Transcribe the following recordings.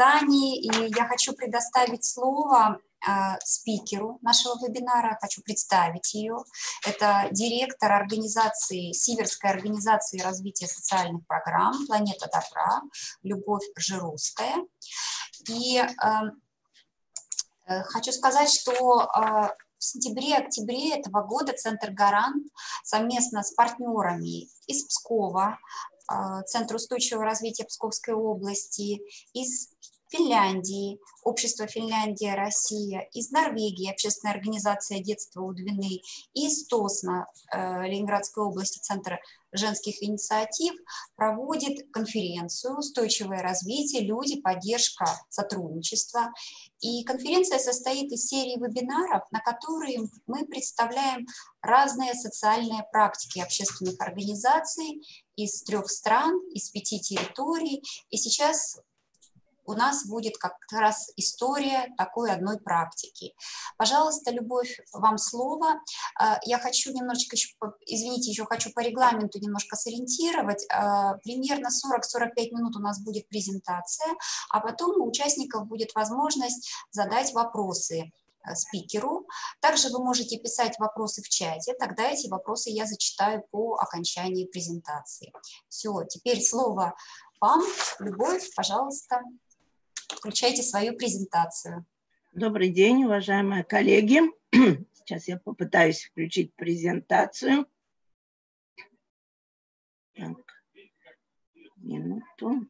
словосочетаний, и я хочу предоставить слово спикеру нашего вебинара, хочу представить ее. Это директор организации, Сиверской организации развития социальных программ «Планета добра» Любовь Жировская. И хочу сказать, что в сентябре-октябре этого года Центр «Гарант» совместно с партнерами из Пскова, Центр устойчивого развития Псковской области, из Финляндии, Общество Финляндия-Россия, из Норвегии, Общественная организация детства у Двины, и из Тосна, Ленинградской области, Центр женских инициатив, проводит конференцию «Устойчивое развитие. Люди. Поддержка. Сотрудничество». И конференция состоит из серии вебинаров, на которые мы представляем разные социальные практики общественных организаций из 3 стран, из 5 территорий. И сейчас у нас будет как раз история такой одной практики. Пожалуйста, Любовь, вам слово. Я хочу немножечко, извините, еще хочу по регламенту немножко сориентировать. Примерно 40-45 минут у нас будет презентация, а потом у участников будет возможность задать вопросы спикеру. Также вы можете писать вопросы в чате, тогда эти вопросы я зачитаю по окончании презентации. Все, теперь слово вам, Любовь, пожалуйста. Включайте свою презентацию. Добрый день, уважаемые коллеги. Сейчас я попытаюсь включить презентацию. Так, минуту.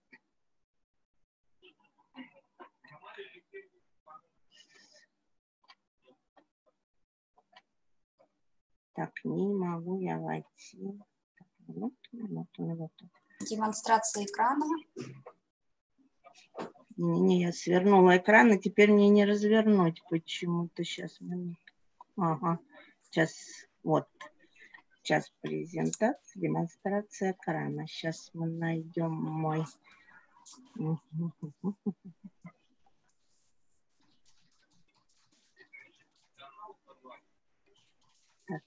Так, не могу я войти. Минуту. Демонстрация экрана. Не, я свернула экран, и теперь мне не развернуть почему-то. Сейчас, ага, сейчас, вот, сейчас презентация, демонстрация экрана. Сейчас мы найдем мой... Так,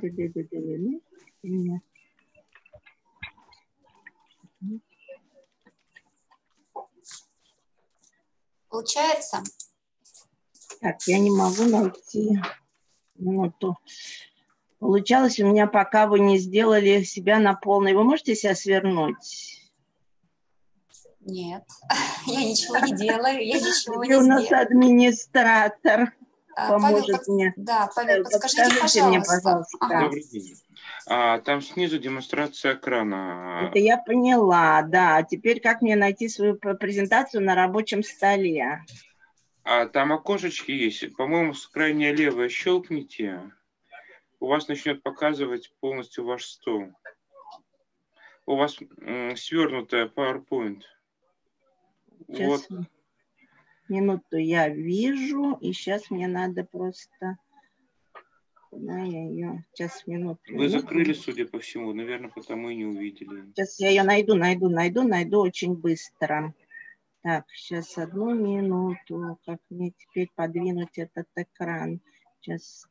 Получается? Так, я не могу найти минуту. Получалось у меня, пока вы не сделали себя на полный. Вы можете себя свернуть? Нет, я ничего не делаю, я ничего Где не у нас сделаю. администратор Павел, мне? да, Павел, подскажите, Мне, пожалуйста. Ага. Добрый день. Там снизу демонстрация экрана. Это я поняла, да. Теперь как мне найти свою презентацию на рабочем столе? Там окошечки есть. По-моему, с крайне левое щелкните. У вас начнет показывать полностью ваш стол. У вас свернутая PowerPoint. Сейчас, вот. Минуту я вижу, и сейчас мне надо просто... Да, я ее... Сейчас, минуту. Вы закрыли, судя по всему, наверное, потому и не увидели. Сейчас я ее найду очень быстро. Так, сейчас одну минуту. Как мне теперь подвинуть этот экран? Сейчас.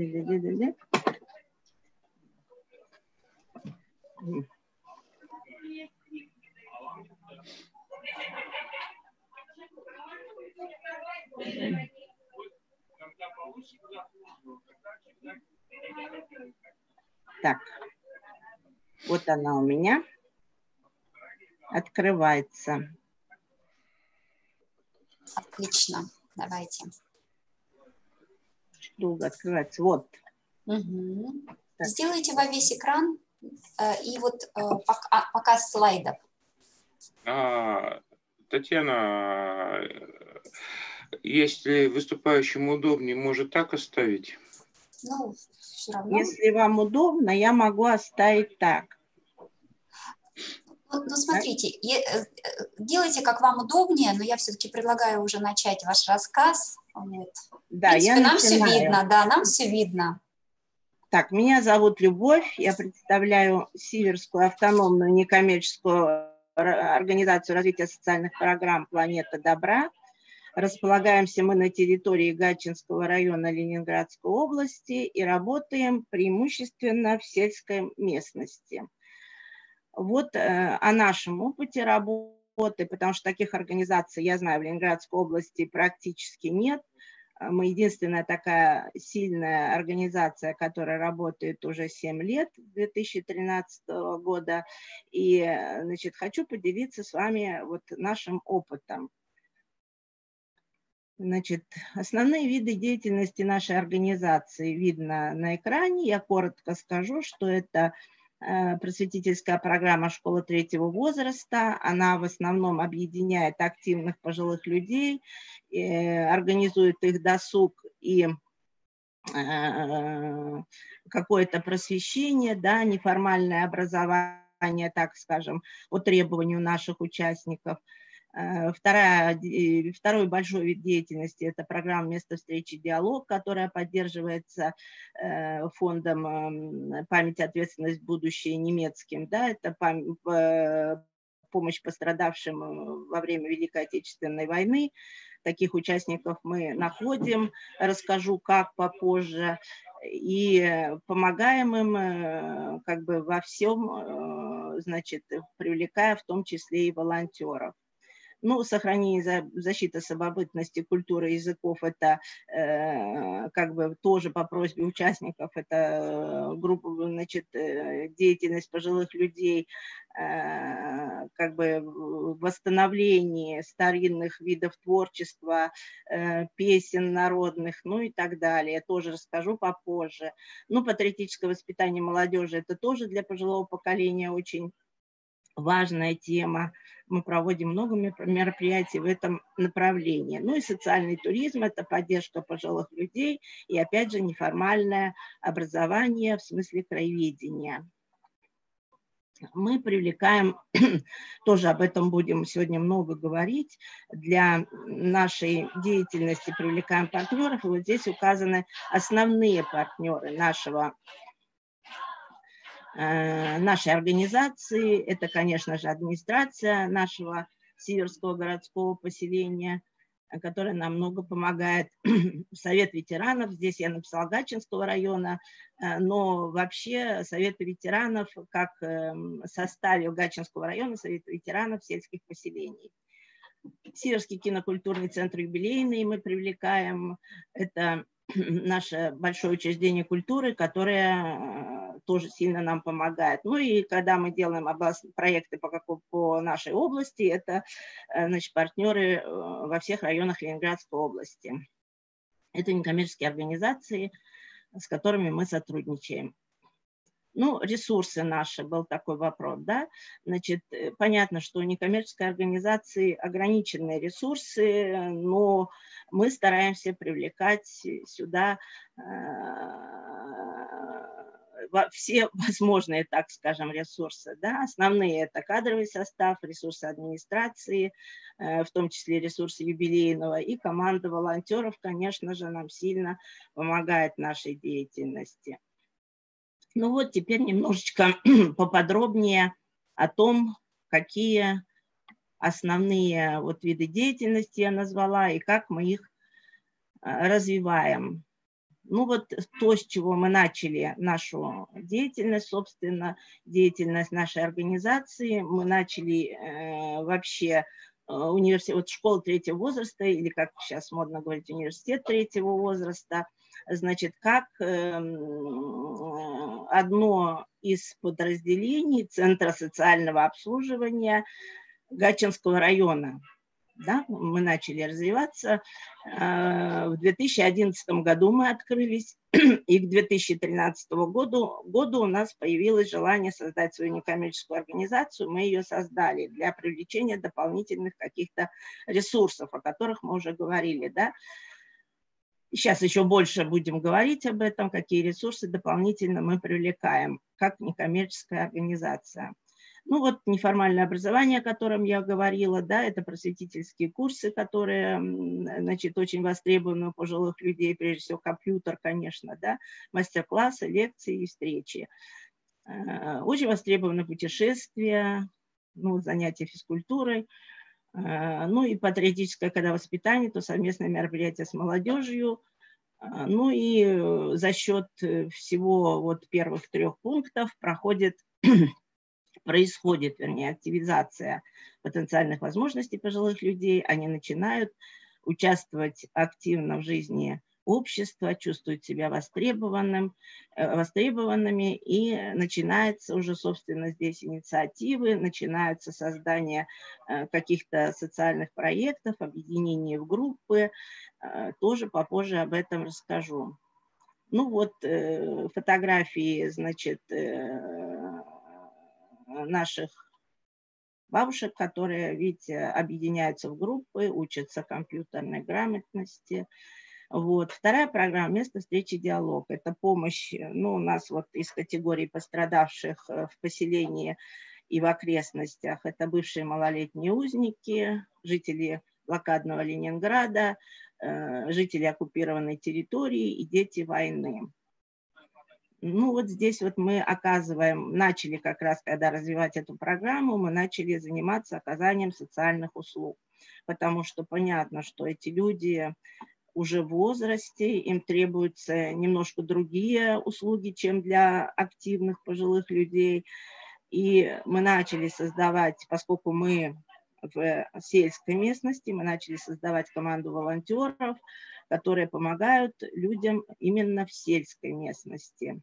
Так, вот она у меня открывается. Отлично, давайте. Долго открывается, вот. Угу. Сделайте во весь экран и вот показ слайдов. Татьяна, если выступающему удобнее, может так оставить? Ну, все равно. Если вам удобно, я могу оставить так. Ну, смотрите, делайте, как вам удобнее, но я все-таки предлагаю уже начать ваш рассказ. Вот. Да, в принципе, я нам начинаю. все видно, да, нам все видно. Так, меня зовут Любовь, я представляю Сиверскую автономную некоммерческую организацию развития социальных программ «Планета добра». Располагаемся мы на территории Гатчинского района Ленинградской области и работаем преимущественно в сельской местности. Вот о нашем опыте работы потому что таких организаций, я знаю, в Ленинградской области практически нет. Мы единственная такая сильная организация, которая работает уже 7 лет, 2013 года. И, значит, хочу поделиться с вами вот нашим опытом. Значит, основные виды деятельности нашей организации видно на экране. Я коротко скажу, что это просветительская программа «Школа третьего возраста». Она в основном объединяет активных пожилых людей, организует их досуг и какое-то просвещение, да, неформальное образование, так скажем, по требованию наших участников. Второй большой вид деятельности – это программа «Место встречи. Диалог», которая поддерживается фондом «Память, ответственность, будущее» немецким. Да, это помощь пострадавшим во время Великой Отечественной войны. Таких участников мы находим, расскажу как попозже, и помогаем им как бы во всем, значит, привлекая в том числе и волонтеров. Ну, сохранение, защита самобытности, культуры языков – это как бы тоже по просьбе участников, это группа, значит, деятельность пожилых людей, как бы восстановление старинных видов творчества, песен народных, ну и так далее. Тоже расскажу попозже. Ну, патриотическое воспитание молодежи – это тоже для пожилого поколения очень важная тема. Мы проводим много мероприятий в этом направлении. Ну и социальный туризм – это поддержка пожилых людей и, опять же, неформальное образование в смысле краеведения. Мы привлекаем, тоже об этом будем сегодня много говорить, для нашей деятельности привлекаем партнеров. И вот здесь указаны основные партнеры нашей организации. Это, конечно же, администрация нашего Сиверского городского поселения, которая нам много помогает. Совет ветеранов, здесь я написала Гатчинского района, но вообще Совет ветеранов как составе Гатчинского района, Совет ветеранов сельских поселений. Сиверский кинокультурный центр юбилейный мы привлекаем. Это наше большое учреждение культуры, которое тоже сильно нам помогает. Ну и когда мы делаем проекты по нашей области, это, значит, партнеры во всех районах Ленинградской области. Это некоммерческие организации, с которыми мы сотрудничаем. Ну, ресурсы наши, был такой вопрос, да. Значит, понятно, что у некоммерческой организации ограниченные ресурсы, но мы стараемся привлекать сюда все возможные, так скажем, ресурсы, да. Основные – это кадровый состав, ресурсы администрации, в том числе ресурсы юбилейного, и команда волонтеров, конечно же, нам сильно помогает в нашей деятельности. Ну вот теперь немножечко поподробнее о том, какие основные вот виды деятельности я назвала и как мы их развиваем. Ну вот то, с чего мы начали нашу деятельность, собственно, деятельность нашей организации, мы начали вообще университет, вот школа третьего возраста, или как сейчас модно говорить, университет третьего возраста, значит, как одно из подразделений Центра социального обслуживания Гатчинского района. Да, мы начали развиваться. В 2011 году мы открылись, и к 2013 году у нас появилось желание создать свою некоммерческую организацию. Мы ее создали для привлечения дополнительных каких-то ресурсов, о которых мы уже говорили. Да? Сейчас еще больше будем говорить об этом, какие ресурсы дополнительно мы привлекаем, как некоммерческая организация. Ну вот неформальное образование, о котором я говорила, да, это просветительские курсы, которые, значит, очень востребованы у пожилых людей, прежде всего компьютер, конечно, да, мастер-классы, лекции и встречи. Очень востребованы путешествия, ну, занятия физкультурой, ну и патриотическое, когда воспитание, то совместные мероприятия с молодежью. Ну и за счет всего вот первых 3 пунктов проходит происходит, вернее, активизация потенциальных возможностей пожилых людей, они начинают участвовать активно в жизни общества, чувствуют себя востребованными, и начинается уже, собственно, здесь инициативы, начинается создание каких-то социальных проектов, объединение в группы, тоже попозже об этом расскажу. Ну вот фотографии, значит, наших бабушек, которые, видите, объединяются в группы, учатся компьютерной грамотности. Вот. Вторая программа «Место встречи, диалог». Это помощь, ну, у нас вот из категории пострадавших в поселении и в окрестностях. Это бывшие малолетние узники, жители блокадного Ленинграда, жители оккупированной территории и дети войны. Ну вот здесь вот мы начали как раз, когда развивать эту программу, мы начали заниматься оказанием социальных услуг, потому что понятно, что эти люди уже в возрасте, им требуются немножко другие услуги, чем для активных пожилых людей. И мы начали создавать, поскольку мы в сельской местности, мы начали создавать команду волонтеров, которые помогают людям именно в сельской местности.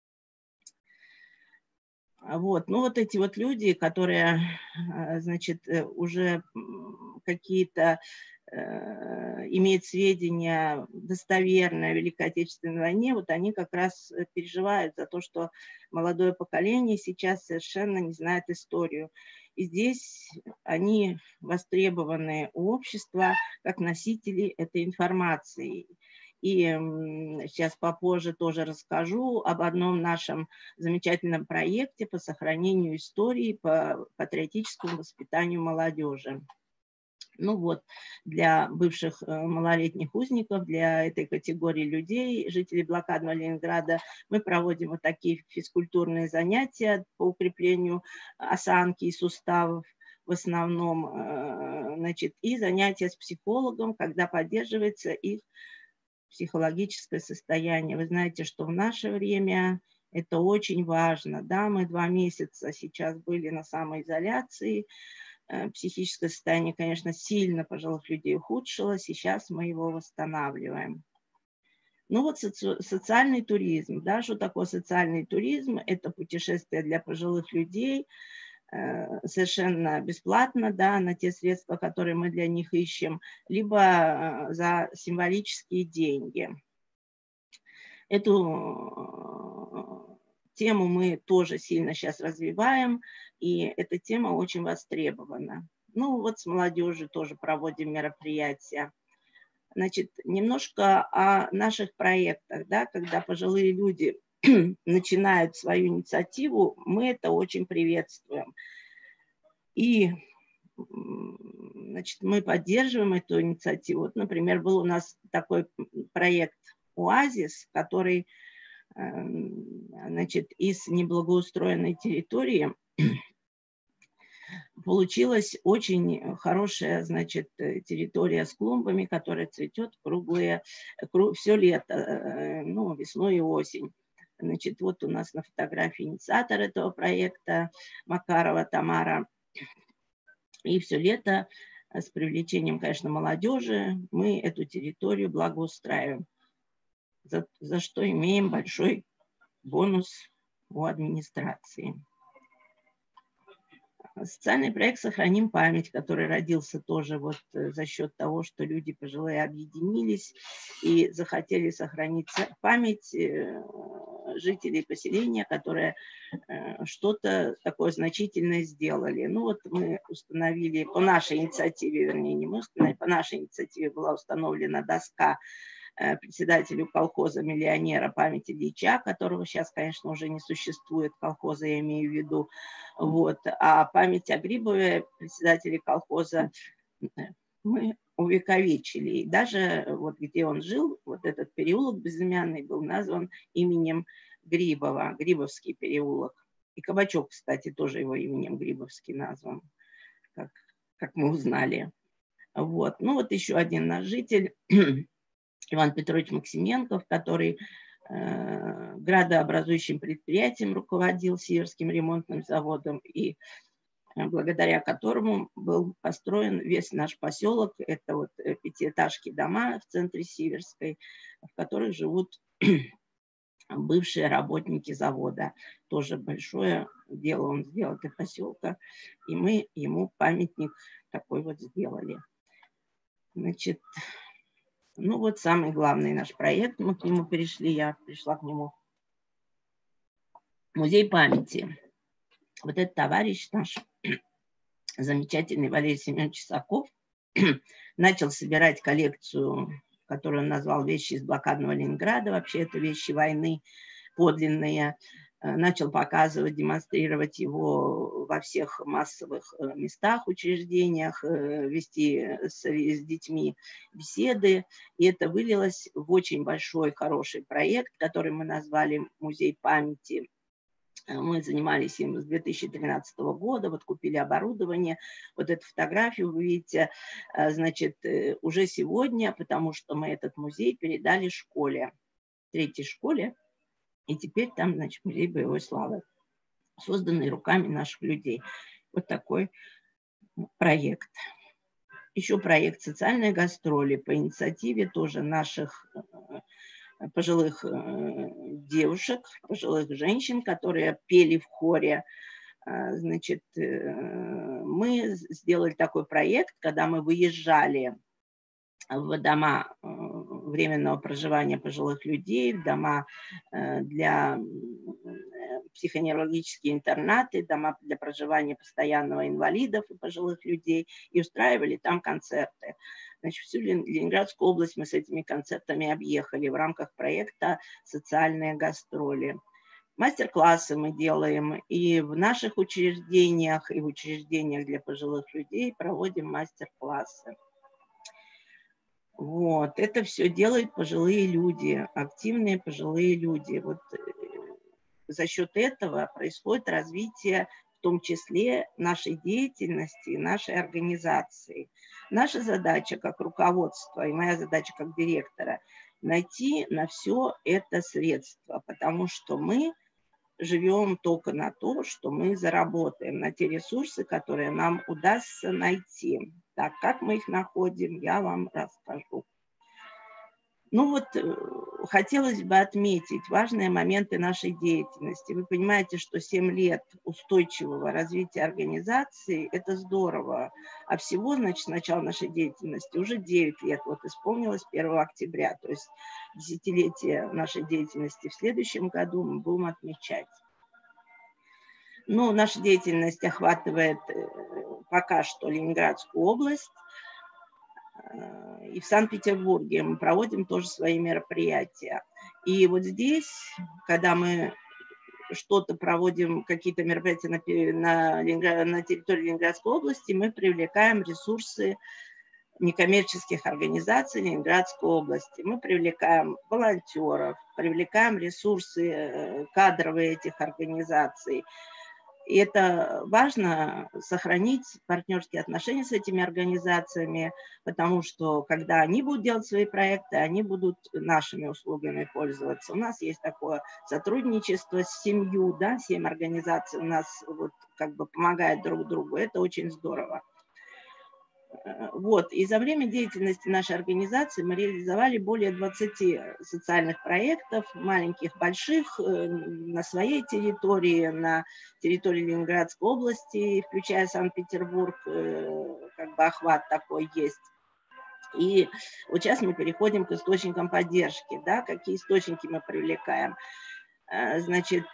Вот. Ну, вот эти вот люди, которые, значит, уже какие-то имеют сведения достоверные о Великой Отечественной войне, вот они как раз переживают за то, что молодое поколение сейчас совершенно не знает историю. И здесь они востребованы у общества как носители этой информации. И сейчас попозже тоже расскажу об одном нашем замечательном проекте по сохранению истории, по патриотическому воспитанию молодежи. Ну вот, для бывших малолетних узников, для этой категории людей, жителей блокадного Ленинграда, мы проводим вот такие физкультурные занятия по укреплению осанки и суставов в основном, значит, и занятия с психологом, когда поддерживается их психологическое состояние. Вы знаете, что в наше время это очень важно. Да, мы 2 месяца сейчас были на самоизоляции. Психическое состояние, конечно, сильно пожилых людей ухудшилось, и сейчас мы его восстанавливаем. Ну вот социальный туризм. Да, что такое социальный туризм? Это путешествие для пожилых людей, совершенно бесплатно, да, на те средства, которые мы для них ищем, либо за символические деньги. Эту тему мы тоже сильно сейчас развиваем, и эта тема очень востребована. Ну вот с молодежью тоже проводим мероприятия. Значит, немножко о наших проектах, да, когда пожилые люди начинают свою инициативу, мы это очень приветствуем. И, значит, мы поддерживаем эту инициативу. Вот, например, был у нас такой проект «Оазис», который, значит, из неблагоустроенной территории получилась очень хорошая, значит, территория с клумбами, которая цветет все лето, ну, весной и осень. Значит, вот у нас на фотографии инициатор этого проекта Макарова Тамара. И все лето с привлечением, конечно, молодежи мы эту территорию благоустраиваем, за что имеем большой бонус у администрации. Социальный проект «Сохраним память», который родился тоже вот за счет того, что люди пожилые объединились и захотели сохранить память жителей поселения, которые что-то такое значительное сделали. Ну вот мы установили, по нашей инициативе, вернее, не мы установили, по нашей инициативе была установлена доска председателю колхоза «Миллионера» памяти Ильича, которого сейчас, конечно, уже не существует, колхоза я имею в виду. Вот. А память о Грибове, председателе колхоза, мы увековечили. И даже вот где он жил, вот этот переулок безымянный был назван именем Грибова, Грибовский переулок. И кабачок, кстати, тоже его именем Грибовский назван, как мы узнали. Вот. Ну вот еще один наш житель, Иван Петрович Максименков, который градообразующим предприятием руководил, Сиверским ремонтным заводом, и благодаря которому был построен весь наш поселок. Это вот пятиэтажки дома в центре Сиверской, в которых живут бывшие работники завода. Тоже большое дело он сделал для поселка, и мы ему памятник такой вот сделали. Значит, ну вот самый главный наш проект, мы к нему перешли, я пришла к нему. Музей памяти. Вот этот товарищ наш, замечательный Валерий Семенович Саков, начал собирать коллекцию, которую он назвал «Вещи из блокадного Ленинграда». Вообще это вещи войны подлинные. Начал показывать, демонстрировать его во всех массовых местах, учреждениях, вести с детьми беседы. И это вылилось в очень большой, хороший проект, который мы назвали «Музей памяти». Мы занимались им с 2013 года, вот купили оборудование. Вот эту фотографию вы видите, значит, уже сегодня, потому что мы этот музей передали школе, 3-й школе, и теперь там, значит, музей боевой славы, созданный руками наших людей. Вот такой проект. Еще проект «Социальные гастроли» по инициативе тоже наших пожилых девушек, пожилых женщин, которые пели в хоре. Значит, мы сделали такой проект, когда мы выезжали в дома временного проживания пожилых людей, в дома для психоневрологические интернаты, дома для проживания постоянного инвалидов и пожилых людей, и устраивали там концерты. Значит, всю Ленинградскую область мы с этими концертами объехали в рамках проекта «Социальные гастроли». Мастер-классы мы делаем и в наших учреждениях, и в учреждениях для пожилых людей проводим мастер-классы. Вот, это все делают пожилые люди, активные пожилые люди. Вот за счет этого происходит развитие, в том числе нашей деятельности, нашей организации. Наша задача как руководства и моя задача как директора – найти на все это средства, потому что мы живем только на то, что мы заработаем, на те ресурсы, которые нам удастся найти. Так, как мы их находим, я вам расскажу. Ну вот, хотелось бы отметить важные моменты нашей деятельности. Вы понимаете, что 7 лет устойчивого развития организации – это здорово. А всего, значит, с начала нашей деятельности уже 9 лет. Вот исполнилось 1 октября. То есть десятилетие нашей деятельности в следующем году мы будем отмечать. Ну, наша деятельность охватывает пока что Ленинградскую область. И в Санкт-Петербурге мы проводим тоже свои мероприятия. И вот здесь, когда мы что-то проводим, какие-то мероприятия на территории Ленинградской области, мы привлекаем ресурсы некоммерческих организаций Ленинградской области. Мы привлекаем волонтеров, привлекаем ресурсы кадровые этих организаций. И это важно сохранить партнерские отношения с этими организациями, потому что когда они будут делать свои проекты, они будут нашими услугами пользоваться. У нас есть такое сотрудничество с 7, да, 7 организаций у нас вот как бы помогают друг другу. Это очень здорово. Вот. И за время деятельности нашей организации мы реализовали более 20 социальных проектов, маленьких, больших, на своей территории, на территории Ленинградской области, включая Санкт-Петербург, как бы охват такой есть. И вот сейчас мы переходим к источникам поддержки. Да? Какие источники мы привлекаем? Значит,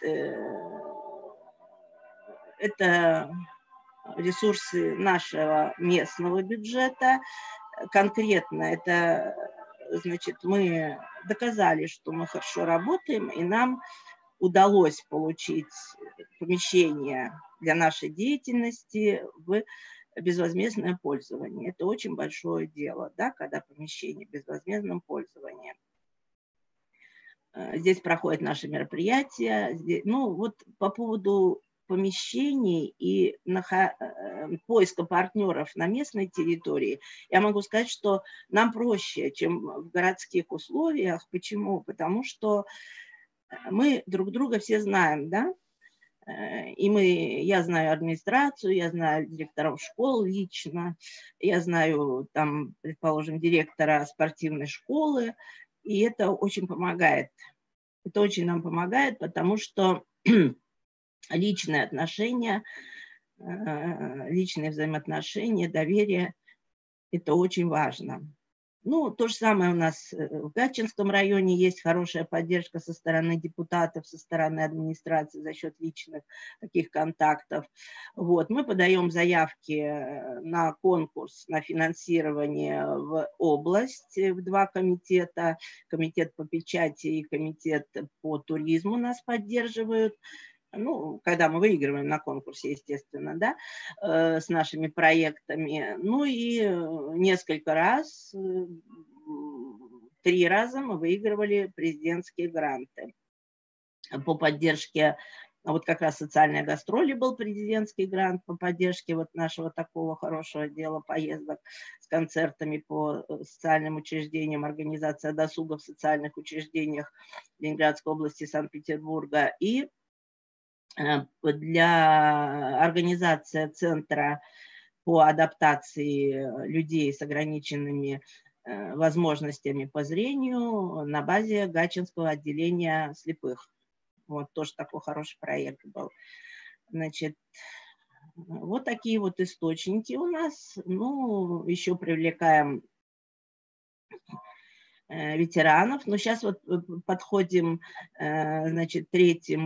это ресурсы нашего местного бюджета. Конкретно это, значит, мы доказали, что мы хорошо работаем, и нам удалось получить помещение для нашей деятельности в безвозмездное пользование. Это очень большое дело, да, когда помещение в безвозмездном пользовании. Здесь проходят наши мероприятия. Здесь, ну, вот по поводу помещений и поиска партнеров на местной территории, я могу сказать, что нам проще, чем в городских условиях. Почему? Потому что мы друг друга все знаем, да? Я знаю администрацию, я знаю директоров школ лично, я знаю, там, предположим, директора спортивной школы, и это очень помогает. Это очень нам помогает, потому что личные отношения, личные взаимоотношения, доверие – это очень важно. Ну, то же самое у нас в Гатчинском районе есть хорошая поддержка со стороны депутатов, со стороны администрации за счет личных таких контактов. Вот. Мы подаем заявки на конкурс на финансирование в область, в 2 комитета. Комитет по печати и комитет по туризму нас поддерживают. Ну, когда мы выигрываем на конкурсе, естественно, да, с нашими проектами. Ну и несколько раз, 3 раза мы выигрывали президентские гранты по поддержке, вот как раз социальной гастроли был президентский грант по поддержке вот нашего такого хорошего дела поездок с концертами по социальным учреждениям, организация досуга в социальных учреждениях Ленинградской области, Санкт-Петербурга, и для организации центра по адаптации людей с ограниченными возможностями по зрению на базе Гатчинского отделения слепых. Вот тоже такой хороший проект был. Значит, вот такие вот источники у нас. Ну, еще привлекаем ветеранов. Но сейчас вот подходим, значит, к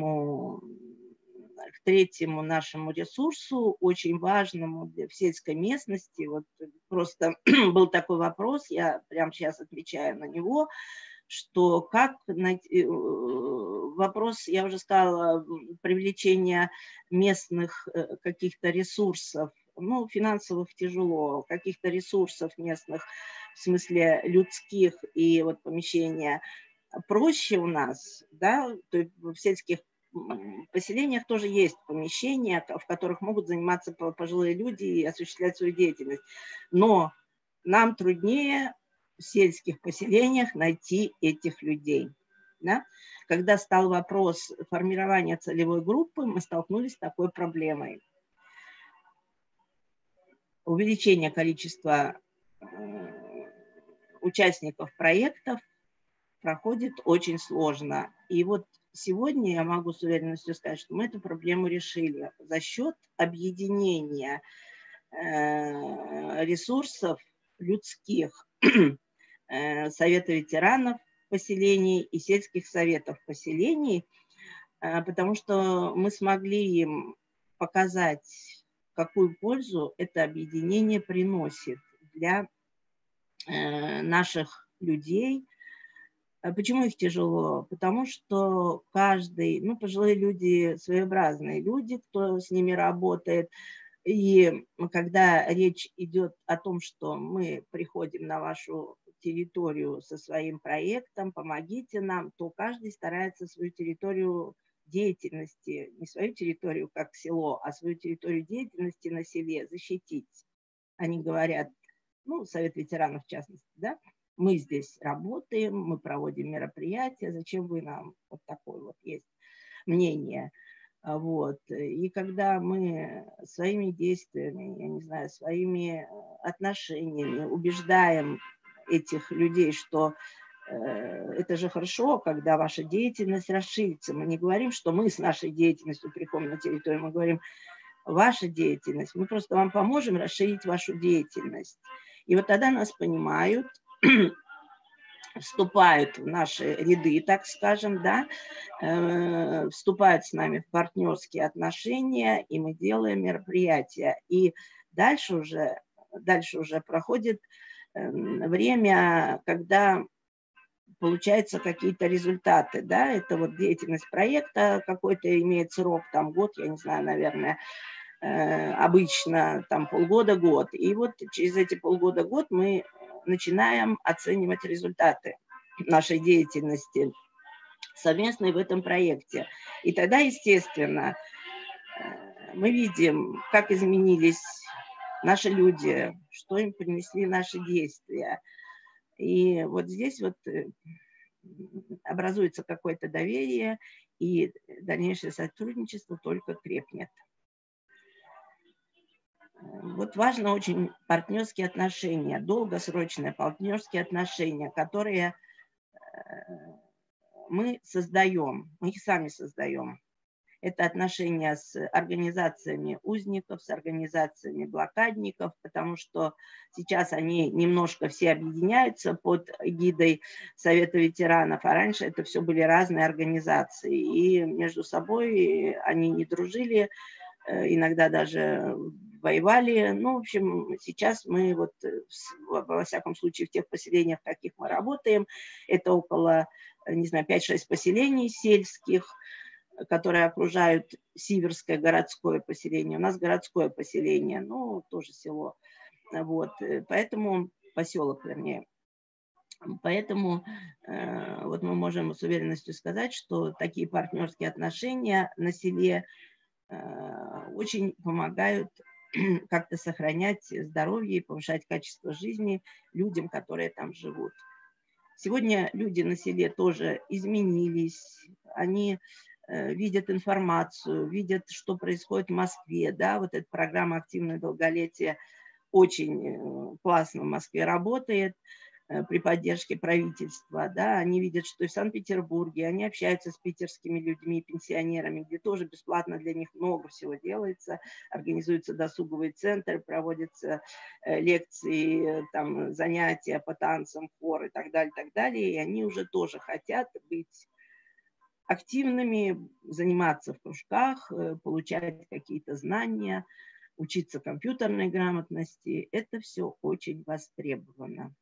третьему нашему ресурсу, очень важному в сельской местности. Вот просто был такой вопрос, я прямо сейчас отвечаю на него, что как найти, вопрос, я уже сказала, привлечение местных каких-то ресурсов, ну, финансовых тяжело, каких-то ресурсов местных, в смысле людских и вот помещения проще у нас, да, то есть в сельских поселениях тоже есть помещения, в которых могут заниматься пожилые люди и осуществлять свою деятельность. Но нам труднее в сельских поселениях найти этих людей. Да? Когда стал вопрос формирования целевой группы, мы столкнулись с такой проблемой. Увеличение количества участников проектов проходит очень сложно. И вот сегодня я могу с уверенностью сказать, что мы эту проблему решили за счет объединения ресурсов людских, Совета ветеранов поселений и сельских советов поселений, потому что мы смогли им показать, какую пользу это объединение приносит для наших людей. Почему их тяжело? Потому что каждый, ну, пожилые люди, своеобразные люди, кто с ними работает, и когда речь идет о том, что мы приходим на вашу территорию со своим проектом, помогите нам, то каждый старается свою территорию деятельности, не свою территорию как село, а свою территорию деятельности на селе защитить. Они говорят, ну, Совет ветеранов в частности, да, мы здесь работаем, мы проводим мероприятия, зачем вы нам? Вот такое вот есть мнение. Вот. И когда мы своими действиями, я не знаю, своими отношениями убеждаем этих людей, что это же хорошо, когда ваша деятельность расширится. Мы не говорим, что мы с нашей деятельностью приходим на территорию, мы говорим, ваша деятельность, мы просто вам поможем расширить вашу деятельность. И вот тогда нас понимают, вступают в наши ряды, так скажем, да, вступают с нами в партнерские отношения, и мы делаем мероприятия. И дальше уже проходит время, когда получаются какие-то результаты, да, это вот деятельность проекта какой-то имеет срок, там год, я не знаю, наверное, обычно там полгода-год. И вот через эти полгода-год мы начинаем оценивать результаты нашей деятельности совместной в этом проекте. И тогда, естественно, мы видим, как изменились наши люди, что им принесли наши действия. И вот здесь вот образуется какое-то доверие, и дальнейшее сотрудничество только крепнет. Вот важно очень партнерские отношения, долгосрочные партнерские отношения, которые мы создаем, мы их сами создаем. Это отношения с организациями узников, с организациями блокадников, потому что сейчас они немножко все объединяются под эгидой Совета ветеранов, а раньше это все были разные организации. И между собой они не дружили, иногда даже воевали. Ну, в общем, сейчас мы вот, во всяком случае, в тех поселениях, в каких мы работаем, это около, не знаю, 5-6 поселений сельских, которые окружают Сиверское городское поселение. У нас городское поселение, ну, тоже село. Вот, поэтому, поселок, вернее. Поэтому вот мы можем с уверенностью сказать, что такие партнерские отношения на селе очень помогают как-то сохранять здоровье и повышать качество жизни людям, которые там живут. Сегодня люди на селе тоже изменились, они видят информацию, видят, что происходит в Москве, да, вот эта программа «Активное долголетие» очень классно в Москве работает при поддержке правительства, да, они видят, что и в Санкт-Петербурге, они общаются с питерскими людьми, пенсионерами, где тоже бесплатно для них много всего делается, организуются досуговые центры, проводятся лекции, там, занятия по танцам, хор и так далее, и они уже тоже хотят быть активными, заниматься в кружках, получать какие-то знания, учиться компьютерной грамотности. Это все очень востребовано.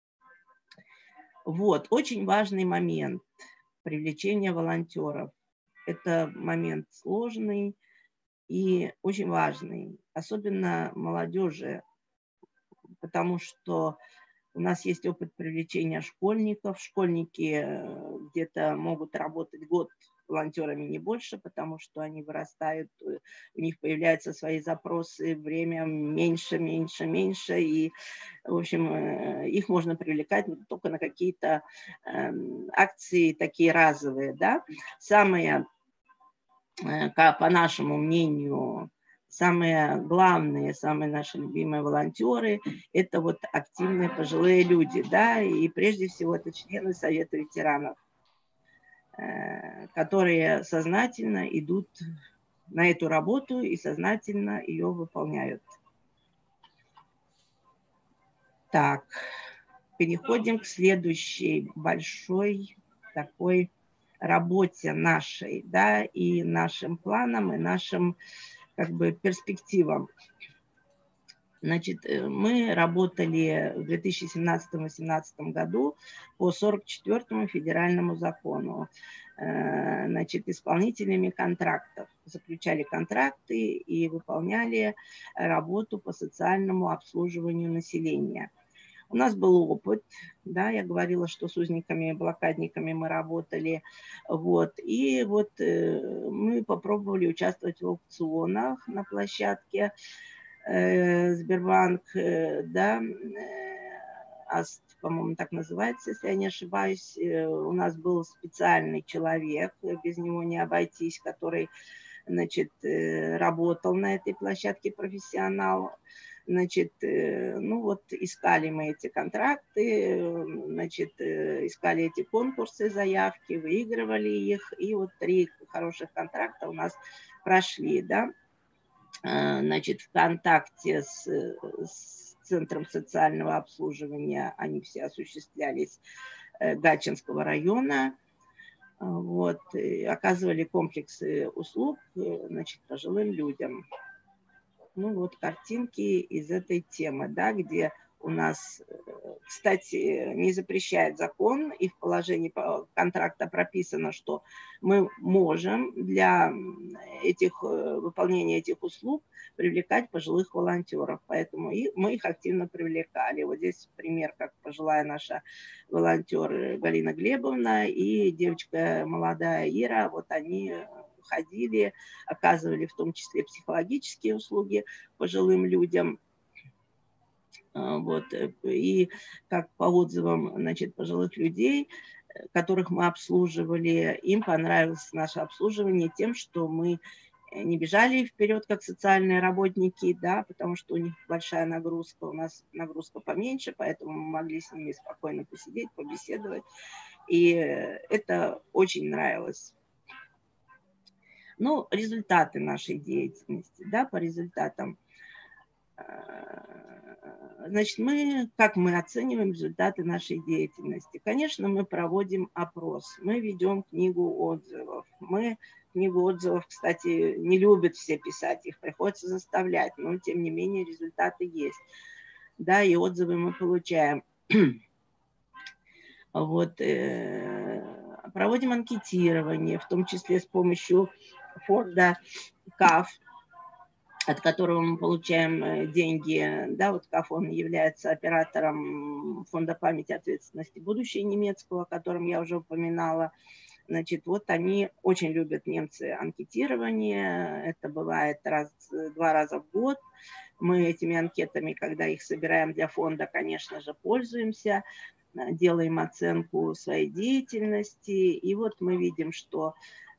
Вот, очень важный момент привлечения волонтеров. Это момент сложный и очень важный, особенно молодежи, потому что у нас есть опыт привлечения школьников. Школьники где-то могут работать год волонтерами, не больше, потому что они вырастают, у них появляются свои запросы, время меньше, и, в общем, их можно привлекать только на какие-то акции такие разовые, да. Самые, по нашему мнению, самые главные, самые наши любимые волонтеры – это вот активные пожилые люди, да, и прежде всего это члены Совета ветеранов, которые сознательно идут на эту работу и сознательно ее выполняют. Так, переходим к следующей большой такой работе нашей, да, и нашим планам, и нашим как бы перспективам. Значит, мы работали в 2017-2018 году по 44-му федеральному закону, значит, исполнителями контрактов. Заключали контракты и выполняли работу по социальному обслуживанию населения. У нас был опыт, да, я говорила, что с узниками и блокадниками мы работали, вот, и вот мы попробовали участвовать в аукционах на площадке Сбербанк, да, АСТ, по-моему, так называется, если я не ошибаюсь. У нас был специальный человек, без него не обойтись, который, значит, работал на этой площадке, профессионал. Значит, ну вот искали мы эти контракты, значит, искали эти конкурсы, заявки, выигрывали их, и вот 3 хороших контракта у нас прошли, да. Значит, в контакте с Центром социального обслуживания они все осуществлялись Гатчинского района. Вот, оказывали комплексы услуг, значит, пожилым людям. Ну вот картинки из этой темы, да, где у нас, кстати, не запрещает закон, и в положении контракта прописано, что мы можем для выполнения этих услуг привлекать пожилых волонтеров, поэтому мы их активно привлекали. Вот здесь пример, как пожилая наша волонтер Галина Глебовна и девочка молодая Ира, вот они ходили, оказывали в том числе психологические услуги пожилым людям. Вот. И как по отзывам, значит, пожилых людей, которых мы обслуживали. Им понравилось наше обслуживание тем, что мы не бежали вперед, как социальные работники, да, потому что у них большая нагрузка, у нас нагрузка поменьше, поэтому мы могли с ними спокойно посидеть, побеседовать. И это очень нравилось. Ну, результаты нашей деятельности, да, по результатам. Значит, как мы оцениваем результаты нашей деятельности? Конечно, мы проводим опрос, мы ведем книгу отзывов. Книгу отзывов, кстати, не любят все писать, их приходится заставлять, но тем не менее результаты есть. Да, и отзывы мы получаем. Вот, проводим анкетирование, в том числе с помощью фонда КАФ, от которого мы получаем деньги. Да, вот КАФ, он является оператором фонда памяти ответственности будущее немецкого, о котором я уже упоминала. Значит, вот они очень любят, немцы, анкетирование. Это бывает 2 раза в год. Мы этими анкетами, когда их собираем для фонда, конечно же, пользуемся, делаем оценку своей деятельности. И вот мы видим, что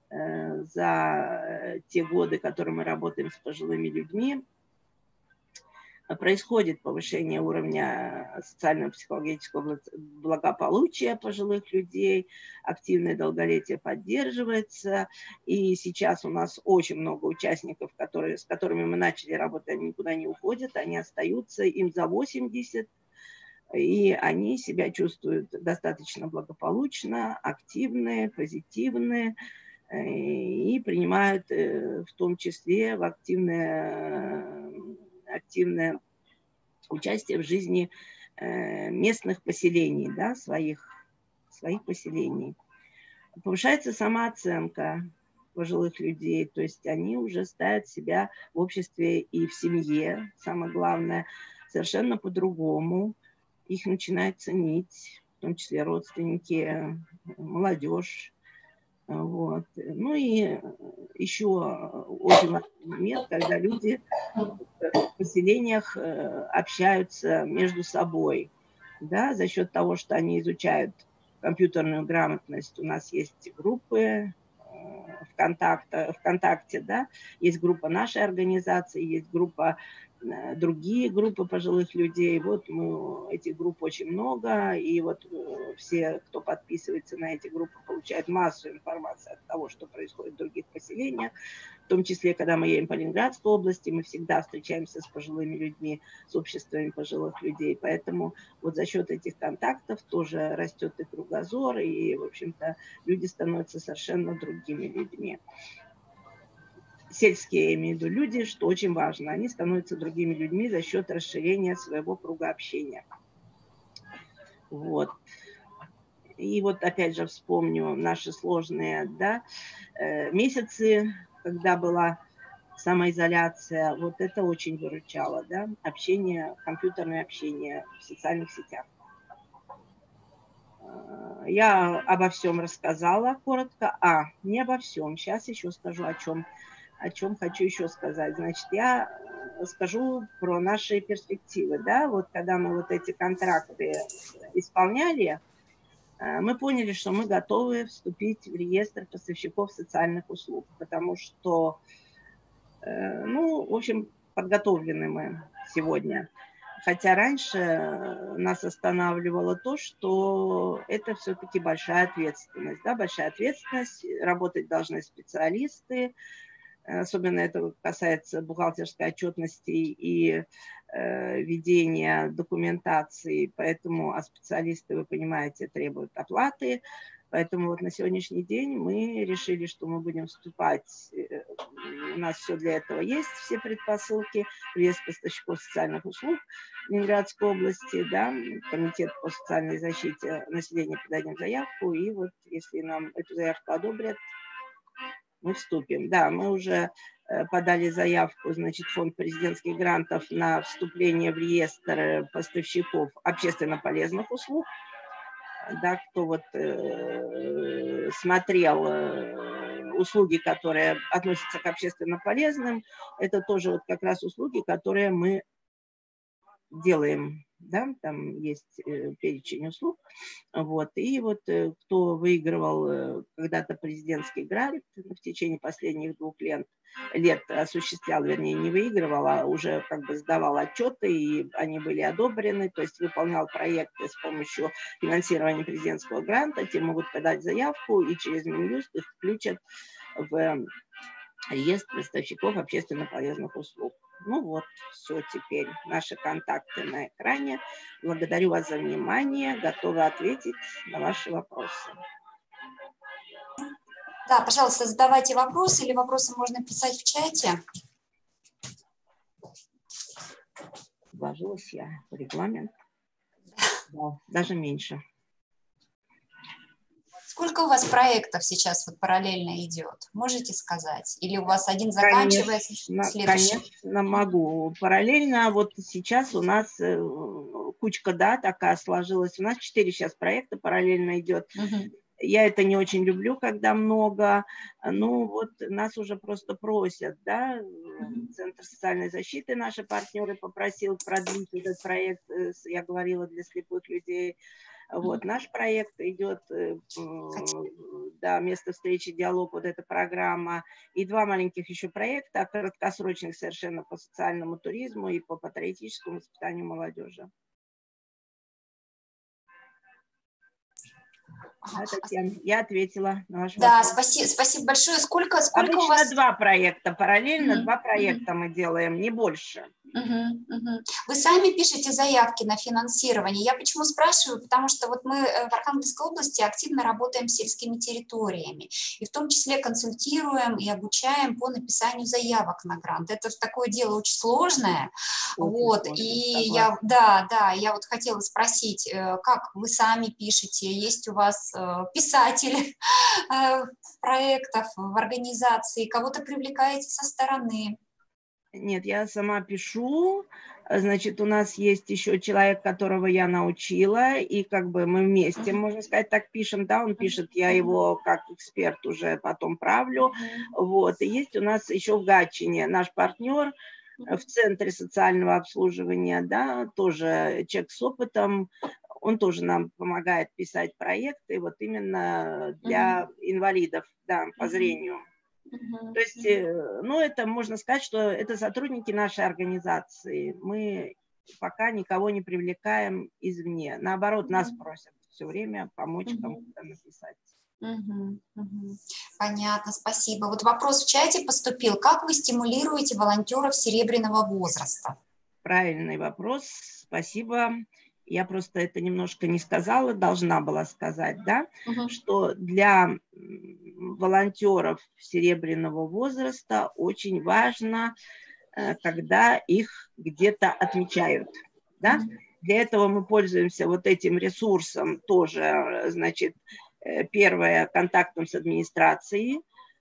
за те годы, которые мы работаем с пожилыми людьми, происходит повышение уровня социально-психологического благополучия пожилых людей, активное долголетие поддерживается. И сейчас у нас очень много участников, с которыми мы начали работать, они никуда не уходят, они остаются, им за 80, и они себя чувствуют достаточно благополучно, активные, позитивные, и принимают в том числе в активное участие в жизни местных поселений, да, своих поселений. Повышается самооценка пожилых людей, то есть они уже ставят себя в обществе и в семье, самое главное, совершенно по-другому. Их начинают ценить, в том числе родственники, молодежь. Вот. Ну и еще очень важный момент, когда люди в поселениях общаются между собой, да, за счет того, что они изучают компьютерную грамотность. У нас есть группы ВКонтакте, да, есть группа нашей организации, есть группа другие группы пожилых людей. Вот этих групп очень много, и вот все, кто подписывается на эти группы, получают массу информации от того, что происходит в других поселениях. В том числе, когда мы едем по Ленинградской области, мы всегда встречаемся с пожилыми людьми, с обществами пожилых людей. Поэтому вот за счет этих контактов тоже растет и кругозор, и, в общем-то, люди становятся совершенно другими людьми. Сельские, я имею в виду, люди, что очень важно, они становятся другими людьми за счет расширения своего круга общения. Вот. И вот опять же вспомню наши сложные, да, месяцы, когда была самоизоляция, вот это очень выручало, да, общение, компьютерное общение в социальных сетях. Я обо всем рассказала коротко. Не обо всем. Сейчас еще скажу, о чем хочу еще сказать. Значит, я скажу про наши перспективы, да, вот когда мы вот эти контракты исполняли, мы поняли, что мы готовы вступить в реестр поставщиков социальных услуг, потому что, в общем, подготовлены мы сегодня. Хотя раньше нас останавливало то, что это все-таки большая ответственность. Да? Большая ответственность, работать должны специалисты, особенно это касается бухгалтерской отчетности и ведения документации, поэтому специалисты, вы понимаете, требуют оплаты. Поэтому вот на сегодняшний день мы решили, что мы будем вступать, у нас все для этого есть, все предпосылки, реестр поставщиков социальных услуг Ленинградской области, да, комитет по социальной защите населения, подадим заявку, и вот если нам эту заявку одобрят, мы вступим. Да, мы уже подали заявку, значит, фонд президентских грантов на вступление в реестр поставщиков общественно полезных услуг. Да, кто вот смотрел услуги, которые относятся к общественно полезным, это тоже вот как раз услуги, которые мы делаем да, там есть перечень услуг, вот, и вот кто выигрывал когда-то президентский грант в течение последних 2 лет осуществлял, вернее, не выигрывал, а уже как бы сдавал отчеты, и они были одобрены, то есть выполнял проекты с помощью финансирования президентского гранта, те могут подать заявку, и через Минюст их включат в реестр поставщиков общественно полезных услуг. Ну вот, все, теперь наши контакты на экране. Благодарю вас за внимание, готова ответить на ваши вопросы. Да, пожалуйста, задавайте вопросы, или вопросы можно писать в чате. Вложилась я в регламент. Да, даже меньше. Сколько у вас проектов сейчас вот параллельно идет? Можете сказать? Или у вас один заканчивается, следующий? Конечно, могу. Параллельно вот сейчас у нас кучка, да, такая сложилась. У нас 4 сейчас проекта параллельно идет. Я это не очень люблю, когда много. Ну вот нас уже просто просят, да. Центр социальной защиты, наши партнеры, попросил продлить этот проект, я говорила, для слепых людей. Вот, наш проект идет, да, место встречи, диалог, вот эта программа, и 2 маленьких еще проекта, краткосрочных совершенно по социальному туризму и по патриотическому воспитанию молодежи. Да, Татьяна, я ответила на ваш вопрос. Да, спасибо большое. Сколько Обычно у вас? 2 проекта параллельно, 2 проекта мы делаем, не больше. Вы сами пишете заявки на финансирование. Я почему спрашиваю? Потому что вот мы в Архангельской области активно работаем с сельскими территориями, и в том числе консультируем и обучаем по написанию заявок на грант. Это такое дело очень сложное. Очень вот, сложно, и согласна. я вот хотела спросить, как вы сами пишете, есть у вас писатели проектов в организации, кого-то привлекаете со стороны? Нет, я сама пишу. Значит, у нас есть еще человек, которого я научила, и как бы мы вместе, можно сказать, так пишем, да, он пишет, я его как эксперт уже потом правлю. Вот, и есть у нас еще в Гатчине наш партнер в Центре социального обслуживания, да, тоже человек с опытом, он тоже нам помогает писать проекты, вот именно для инвалидов, да, по зрению. То есть, ну, это можно сказать, что это сотрудники нашей организации. Мы пока никого не привлекаем извне. Наоборот, нас просят все время помочь кому-то написать. Понятно, спасибо. Вот вопрос в чате поступил. Как вы стимулируете волонтеров серебряного возраста? Правильный вопрос, спасибо. Я просто это немножко не сказала, должна была сказать, да, что для волонтеров серебряного возраста очень важно, когда их где-то отмечают, да. Для этого мы пользуемся вот этим ресурсом тоже, значит, первое, контактом с администрацией,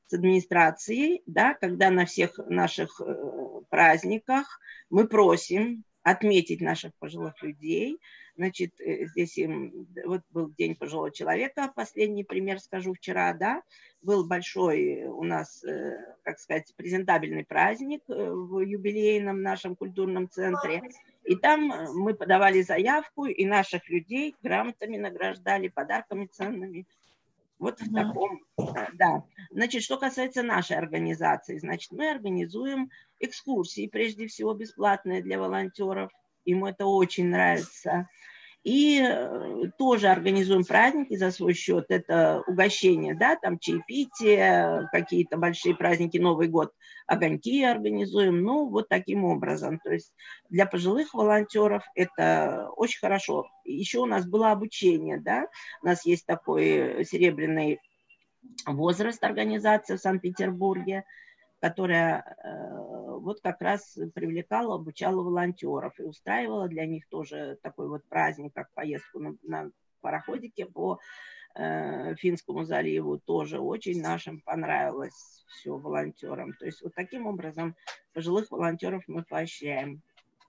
да, когда на всех наших праздниках мы просим отметить наших пожилых людей. Значит, здесь вот был День пожилого человека, последний пример скажу, вчера, да, был большой у нас, как сказать, презентабельный праздник в юбилейном нашем культурном центре, и там мы подавали заявку, и наших людей грамотами награждали, подарками ценными. Вот в таком, да. Значит, что касается нашей организации, значит, мы организуем экскурсии, прежде всего, бесплатные для волонтеров. Им это очень нравится. И тоже организуем праздники за свой счет. Это угощение, да, там чаепитие, какие-то большие праздники, Новый год, огоньки организуем. Ну, вот таким образом. То есть для пожилых волонтеров это очень хорошо. Еще у нас было обучение, да. У нас есть такой серебряный возраст организация в Санкт-Петербурге, которая вот как раз привлекала, обучала волонтеров и устраивала для них тоже такой вот праздник, как поездку на пароходике по Финскому заливу. Тоже очень нашим понравилось все волонтерам. То есть вот таким образом пожилых волонтеров мы поощряем.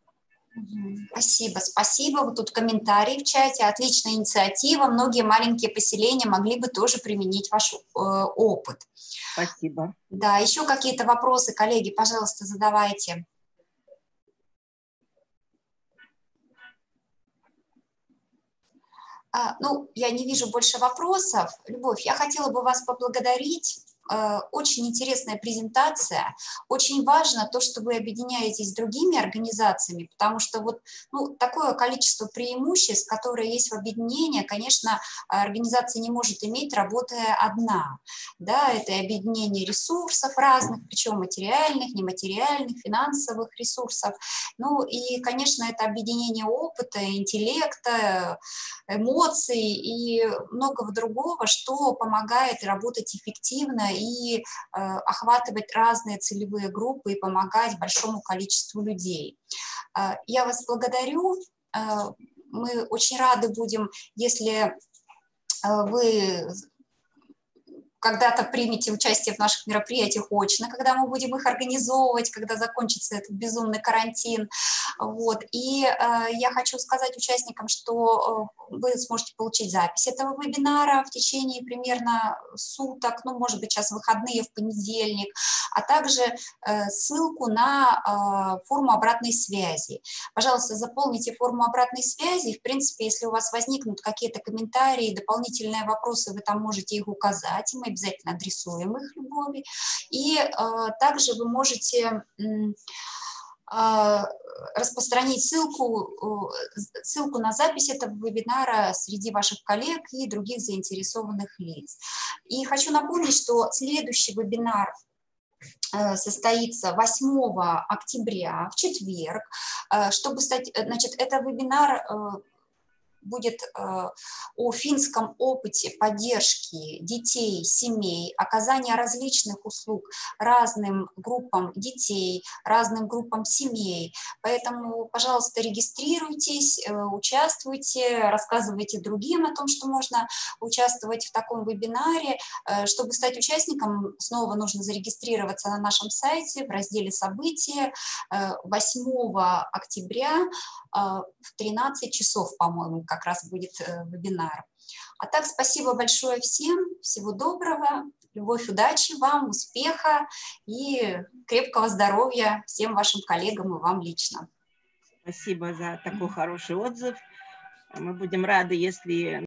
Спасибо, спасибо. Вот тут комментарий в чате. Отличная инициатива. Многие маленькие поселения могли бы тоже применить ваш опыт. Спасибо. Да, еще какие-то вопросы, коллеги, пожалуйста, задавайте. Ну, я не вижу больше вопросов. Любовь, я хотела бы вас поблагодарить. Очень интересная презентация. Очень важно то, что вы объединяетесь с другими организациями, потому что вот такое количество преимуществ, которые есть в объединении, конечно, организация не может иметь, работая одна. Да, это объединение ресурсов разных, причем материальных, нематериальных, финансовых ресурсов. Ну и, конечно, это объединение опыта, интеллекта, эмоций и многого другого, что помогает работать эффективно и охватывать разные целевые группы и помогать большому количеству людей. Я вас благодарю. Мы очень рады будем, если вы когда-то примете участие в наших мероприятиях очно, когда мы будем их организовывать, когда закончится этот безумный карантин. Вот. И я хочу сказать участникам, что вы сможете получить запись этого вебинара в течение примерно суток, ну, может быть, сейчас выходные в понедельник, а также ссылку на форму обратной связи. Пожалуйста, заполните форму обратной связи. В принципе, если у вас возникнут какие-то комментарии, дополнительные вопросы, вы там можете их указать, и мы обязательно адресуем их Любови. И также вы можете распространить ссылку на запись этого вебинара среди ваших коллег и других заинтересованных лиц. И хочу напомнить, что следующий вебинар состоится 8 октября, в четверг. Чтобы стать, значит, это вебинар будет о финском опыте поддержки детей, семей, оказания различных услуг разным группам детей, разным группам семей. Поэтому, пожалуйста, регистрируйтесь, участвуйте, рассказывайте другим о том, что можно участвовать в таком вебинаре. Чтобы стать участником, снова нужно зарегистрироваться на нашем сайте в разделе «События» 8 октября в 13 часов, по-моему, как раз будет вебинар. А так, спасибо большое всем, всего доброго, любовь, удачи вам, успеха и крепкого здоровья всем вашим коллегам и вам лично. Спасибо за такой хороший отзыв. Мы будем рады, если